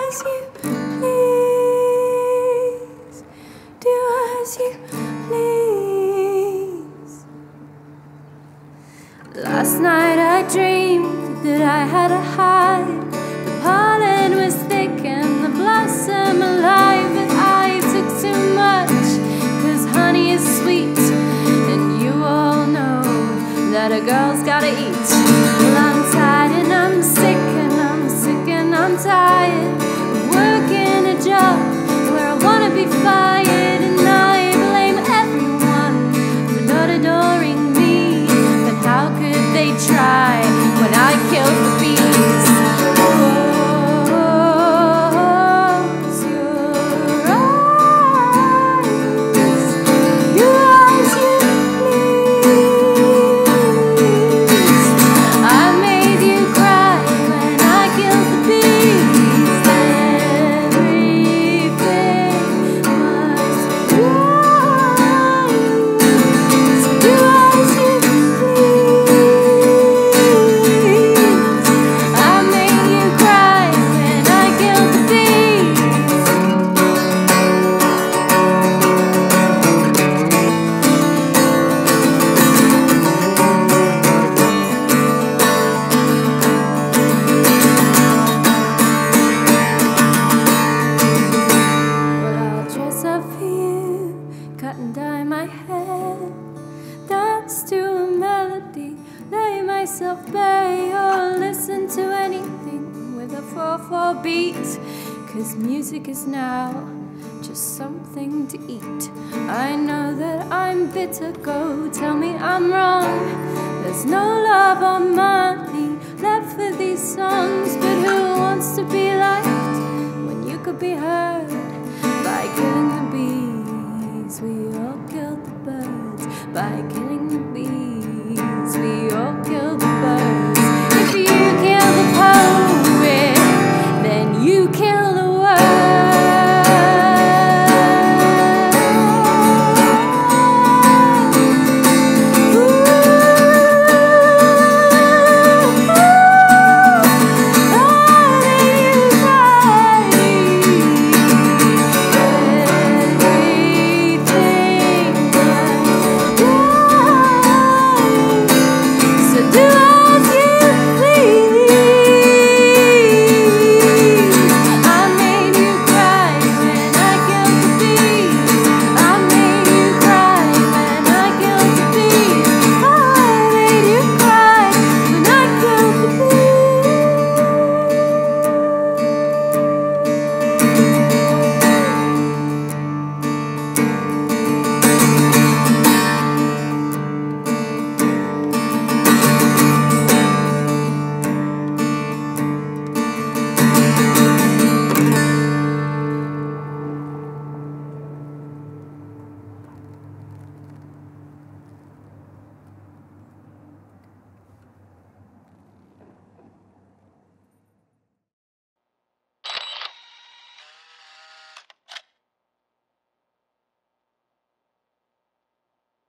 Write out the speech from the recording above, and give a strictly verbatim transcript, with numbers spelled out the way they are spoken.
as you please. Do as you please. Last night I dreamed that I had a hive. The pollen was thick and the blossom alive. But I took too much, cause honey is sweet, and you all know that a girl's gotta eat. Well, I'm tired and I'm sick and I'm sick and I'm tired of working a job where I wanna be fired. And I blame everyone for not adoring me, but how could they try when I killed the bees? Close your eyes, do as you please. I made you cry when I killed the bees. Everything was right. So do as you please. I made you cry when I killed the bees. But I'll dress up for you, cut and dye my hair, dance to a melody, lay myself bare, or listen to anything with a four four beat. Cause music is now just something to eat. I know that I'm bitter, go tell me I'm wrong. There's no love or money left for these songs, but who wants to be